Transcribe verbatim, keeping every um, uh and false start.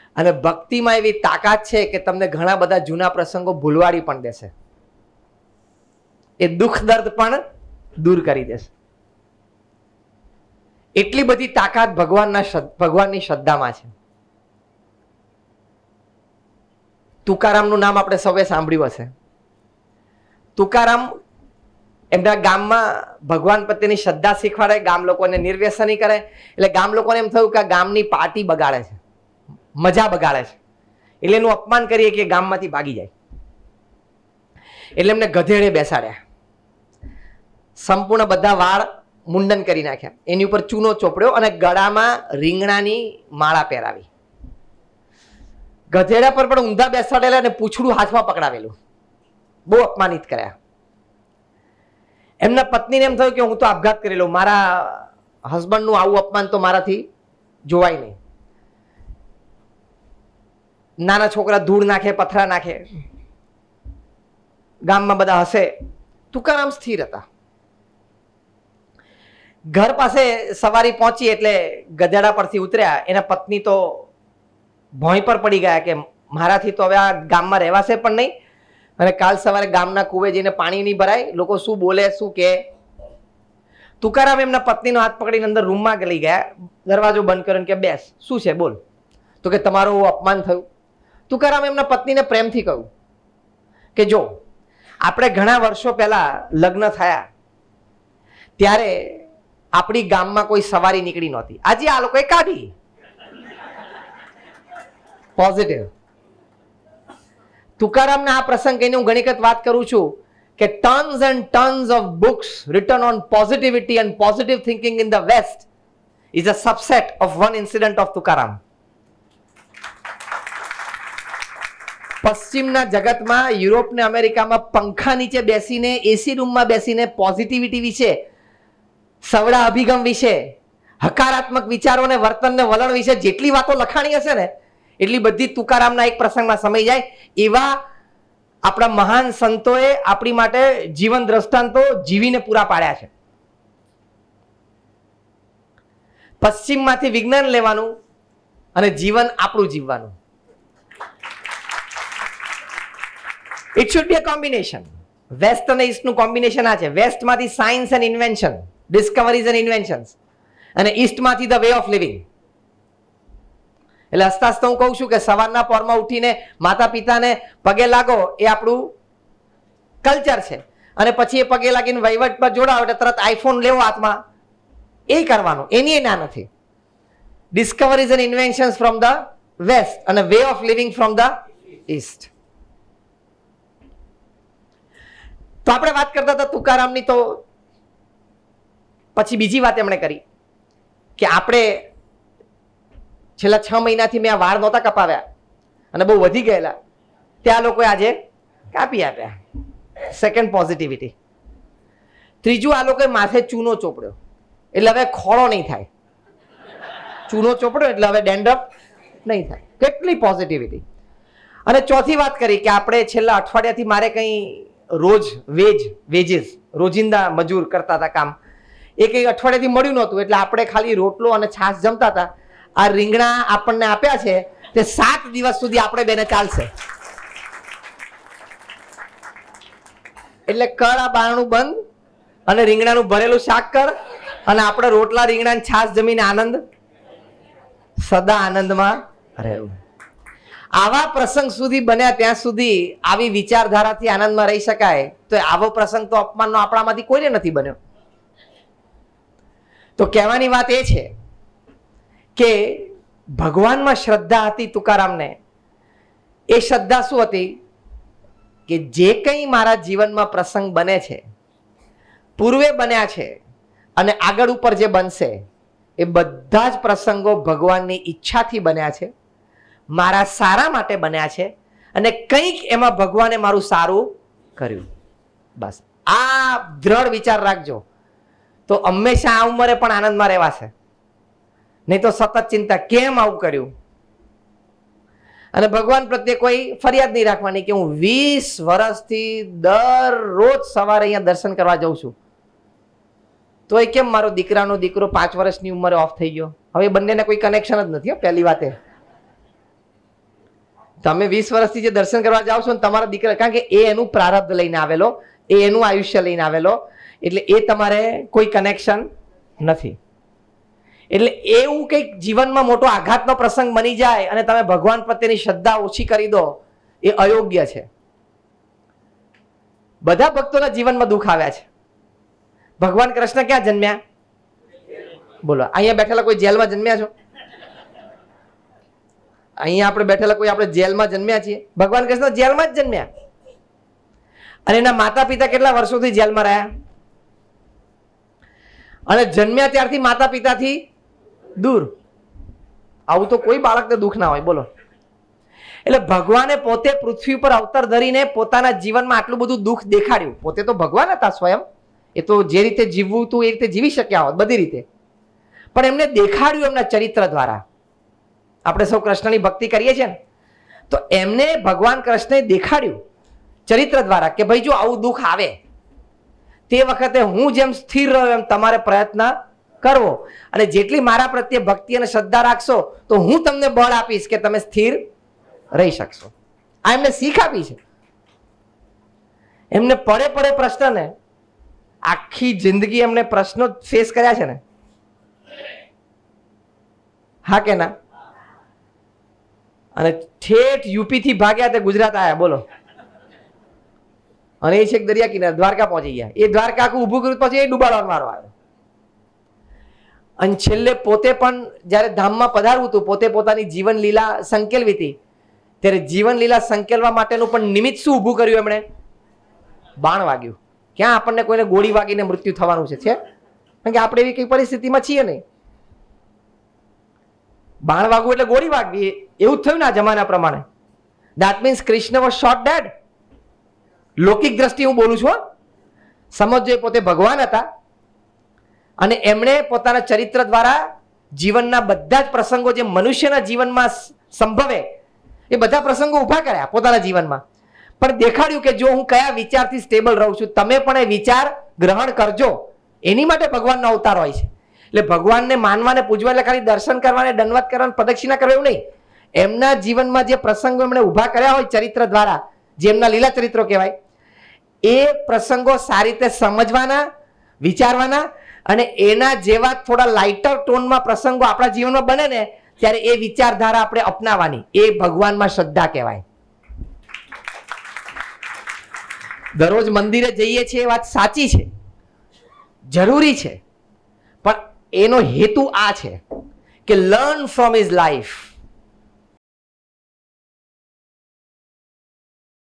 અને ભક્તિમાં એવી તાકાત છે કે તમને ઘણા બધા જૂના પ્રસંગો ભૂલવાડી પણ દેશે, એ દુઃખ દર્દ પણ દૂર કરી દેશે. એટલી બધી તાકાત ભગવાનના ભગવાનની શ્રદ્ધામાં છે. તુકારામનું નામ આપણે સૌએ સાંભળ્યું હશે. તુકારામ એમના ગામમાં ભગવાન પ્રત્યેની શ્રદ્ધા શીખવાડે, ગામ લોકોને નિર્વ્યસની કરે. એટલે ગામ લોકોને એમ થયું કે ગામની પાર્ટી બગાડે છે, મજા બગાડે છે, એટલે એનું અપમાન કરીએ કે ગામમાંથી ભાગી જાય. એટલે એમને ગધેડે બેસાડ્યા, સંપૂર્ણ બધા વાળ મુંડન કરી નાખ્યા, એની ઉપર ચૂનો ચોપડ્યો અને ગળામાં રીંગણાની માળા પહેરાવી. ગધેડા પર પણ ઊંધા બેસાડેલા અને પૂંછડું હાથમાં પકડાવેલું. બહુ અપમાનિત કર્યા. એમના પત્નીને એમ થયું કે હું તો આપઘાત કરી લઉં, મારા હસબન્ડનું આવું અપમાન તો મારાથી જોવાય નહીં. નાના છોકરા ધૂળ નાખે, પથરા નાખે, ગામમાં બધા હસે. તુકારામ સ્થિર હતા. ઘર પાસે સવારી પહોંચી એટલે ગધેડા પરથી ઉતર્યા. એના પત્ની તો ભોંય પર પડી ગયા કે મારાથી તો હવે આ ગામમાં રહેવાશે પણ નહીં, અને કાલ સવારે ગામના કુવે જઈને પાણી નહીં ભરાય, લોકો શું બોલે શું કે. તુકારામ એમના પત્નીનો હાથ પકડીને અંદર રૂમમાં લઈ ગયા, દરવાજો બંધ કર્યો કે બેસ, શું છે બોલ. તો કે તમારું અપમાન થયું. તુકારામ એમના પત્નીને પ્રેમથી કહ્યું કે જો આપણે ઘણા વર્ષો પહેલા લગ્ન થયા ત્યારે આપણી ગામમાં કોઈ સવારી નીકળી નહોતી, આજે આ લોકોએ કાઢી. પોઝિટિવ. તુકારામના આ પ્રસંગ કહીને હું ઘણી વખત વાત કરું છું કે tons and tons of books written on positivity and positive thinking in the west is a subset of one incident of Tukaram. પશ્ચિમના જગતમાં, યુરોપ ને અમેરિકામાં પંખા નીચે બેસીને, એસી રૂમમાં બેસીને પોઝિટિવિટી વિશે, સવડા અભિગમ વિશે, હકારાત્મક વિચારો ને વર્તન ને વલણ વિશે જેટલી વાતો લખાણી હશે ને એટલી બધી તુકારામના એક પ્રસંગમાં સમય જાય. એવા આપણા મહાન સંતોએ આપણી માટે જીવન દ્રષ્ટાંતો જીવીને પૂરા પાડ્યા છે. પશ્ચિમમાંથી વિજ્ઞાન લેવાનું અને જીવન આપણું જીવવાનું. It should be a combination. West અને ઈસ્ટનું કોમ્બિનેશન આ છે. વેસ્ટમાંથી science and invention, discoveries and inventions, અને ઈસ્ટમાંથી ધ વે ઓફ લિવિંગ. એટલે હસતા હસતા હું કહું છું કે સવારના પોરમાં ઉઠીને માતા પિતાને પગે લાગો એ આપણું કલ્ચર છે, અને પછી એ પગે લાગીને વહીવટ પર જોડાવ એટલે તરત આઈફોન લેવો હાથમાં, એ કરવાનું. એની એ ના નથી. Discoveries and inventions from the west અને way of living from the east. તો આપણે વાત કરતા હતા તુકારામની, તો પછી બીજી વાત એમણે કરી કે આપણે છેલ્લા છ મહિનાથી મેં આ વાળ નહોતા કપાવ્યા અને બહુ વધી ગયેલા, ત્યાં લોકોએ આજે કાપી આપ્યા. Second positivity. ત્રીજું, આ લોકોએ માથે ચૂનો ચોપડ્યો એટલે હવે ખોળો નહીં થાય. ચૂનો ચોપડ્યો એટલે હવે ડેન્ડ્રફ નહીં થાય. કેટલી પોઝિટિવિટી. અને ચોથી વાત કરી કે આપણે છેલ્લા અઠવાડિયાથી મારે કંઈ રોજ વેજ વેજીસ રોજિંદા મજૂર કરતા હતા કામ, એ કંઈ અઠવાડિયાથી મળ્યું નહોતું, એટલે આપણે ખાલી રોટલો અને છાશ જમતા હતા. આ રીંગણા આપણને આપ્યા છે તે સાત દિવસ સુધી આપણે બેને ચાલશે. એટલે કર આ બારણું બંધ અને રીંગણાનું ભરેલું શાક કર, અને આપણે રોટલા રીંગણા છાશ જમીને આનંદ, સદા આનંદમાં રહેવું. આવા પ્રસંગ સુધી બન્યા ત્યાં સુધી આવી વિચારધારાથી આનંદમાં રહી શકાય, તો આવો પ્રસંગ તો અપમાનનો આપણામાંથી કોઈને નથી બન્યો. તો કહેવાની વાત એ છે કે ભગવાનમાં શ્રદ્ધા હતી તુકારામને. એ શ્રદ્ધા શું હતી કે જે કંઈ મારા જીવનમાં પ્રસંગ બને છે, પૂર્વે બન્યા છે અને આગળ ઉપર જે બનશે, એ બધા જ પ્રસંગો ભગવાનની ઈચ્છાથી બન્યા છે, મારા સારા માટે બન્યા છે, અને કંઈક એમાં ભગવાને મારું સારું કર્યું. બસ આ દ્રઢ વિચાર રાખજો તો હંમેશા આ ઉંમરે પણ આનંદમાં રહેવાશે. નહીં તો સતત ચિંતા, કેમ આવું કર્યું. અને ભગવાન પ્રત્યે કોઈ ફરિયાદ નહીં રાખવાની કે હું વીસ વર્ષથી દરરોજ સવારે અહીંયા દર્શન કરવા જાઉં છું, તો એ કેમ મારો દીકરાનો દીકરો પાંચ વર્ષની ઉંમરે ઓફ થઈ ગયો. હવે બંનેને કોઈ કનેક્શન જ નથી. પહેલી વાત એ તમે વીસ વર્ષથી જે દર્શન કરવા જાઓ છો ને તમારા દીકરા, કારણ કે એ એનું પ્રારબ્ધ લઈને આવેલો, એ એનું આયુષ્ય લઈને આવેલો, એટલે એ તમારે કોઈ કનેક્શન નથી. એટલે એવું કંઈક જીવનમાં મોટો આઘાતનો પ્રસંગ બની જાય અને તમે ભગવાન પ્રત્યેની શ્રદ્ધા ઓછી કરી દો, એ અયોગ્ય છે. બધા ભક્તોના જીવનમાં દુઃખ આવ્યા છે. ભગવાન કૃષ્ણ ક્યાં જન્મ્યા? બોલો, અહીંયા બેઠેલા કોઈ જેલમાં જન્મ્યા છો? અહીંયા આપણે બેઠેલા કોઈ આપણે જેલમાં જન્મ્યા છીએ? ભગવાન કૃષ્ણ જેલમાં જ જન્મ્યા. અને એના માતા પિતા કેટલા વર્ષોથી જેલમાં રહ્યા, અને જન્મ્યા ત્યારથી માતા પિતાથી દૂર. આવું તો કોઈ બાળકને દુઃખ ના હોય, બોલો. એટલે ભગવાને પોતે પૃથ્વી પર અવતાર ધરીને પોતાના જીવનમાં આટલું બધું દુઃખ દેખાડ્યું. પોતે તો ભગવાન હતા સ્વયં, એ તો જે રીતે જીવવું હતું એ રીતે જીવી શક્યા હોત બધી રીતે, પણ એમને દેખાડ્યું એમના ચરિત્ર દ્વારા. આપણે સૌ કૃષ્ણની ભક્તિ કરીએ છીએ ને, તો એમને ભગવાન કૃષ્ણે દેખાડ્યું ચરિત્ર દ્વારા કે ભાઈ જો આવું દુઃખ આવે તે વખતે હું જેમ સ્થિર રહ્યો એમ તમારે પ્રયત્ન કરવો, અને જેટલી મારા પ્રત્યે ભક્તિ અને શ્રદ્ધા રાખશો તો હું તમને બળ આપીશ કે તમે સ્થિર રહી શકશો. આ એમને શીખ આપી છે. એમને પડે પડે પ્રશ્ન ને આખી જિંદગી એમને પ્રશ્નો ફેસ કર્યા છે ને, હા કે ના? અને ઠેઠ યુપી થી ભાગ્યા તે ગુજરાત આવ્યા, બોલો. અને એ છે દરિયા કિનારે દ્વારકા પહોંચી ગયા. એ દ્વારકા આખું ઊભું કર્યું પછી એ ડૂબાડવાનો વારો આવ્યો. અને છેલ્લે પોતે પણ જયારે ધામમાં પધારવું હતું, પોતે પોતાની જીવન લીલા સંકેલવી હતી, ત્યારે જીવન લીલા સંકેલવા માટેનું પણ નિમિત્ત શું ઊભું કર્યું એમણે? બાણ વાગ્યું. ક્યાં આપણને કોઈને ગોળી વાગીને મૃત્યુ થવાનું છે? છે કારણ કે આપણે એવી કઈ પરિસ્થિતિમાં છીએ નહીં. બાણ વાગવું એટલે ગોળી વાગવી, એવું જ થયું ને આ જમાના પ્રમાણે. That means Krishna was shot dead. લૌકિક દ્રષ્ટિ હું બોલું છું, સમજો. એ પોતે ભગવાન હતા અને એમણે પોતાના ચરિત્ર દ્વારા જીવનના બધા જ પ્રસંગો જે મનુષ્યના જીવનમાં સંભવે એ બધા પ્રસંગો ઉભા કર્યા પોતાના જીવનમાં, પણ દેખાડ્યું કે જો હું કયા વિચારથી સ્ટેબલ રહું છું, તમે પણ એ વિચાર ગ્રહણ કરજો. એની માટે ભગવાનનો અવતાર હોય છે. એટલે ભગવાનને માનવાને પૂજવા એટલે ખાલી દર્શન કરવાને દંડવત કરવાને પ્રદક્ષિણા કરવા એવું નહીં. એમના જીવનમાં જે પ્રસંગો એમણે ઉભા કર્યા હોય ચરિત્ર દ્વારા, જે એમના લીલા ચરિત્રો કહેવાય, એ પ્રસંગો સારી રીતે સમજવાના, વિચારવાના, અને એના જેવા થોડા લાઇટર ટોનમાં પ્રસંગો આપણા જીવનમાં બને ને ત્યારે એ વિચારધારા આપણે અપનાવવાની. એ ભગવાનમાં શ્રદ્ધા કહેવાય. દરરોજ મંદિરે જઈએ છીએ વાત સાચી છે, જરૂરી છે, પણ એનો હેતુ આ છે કે લર્ન ફ્રોમ હિઝ લાઈફ.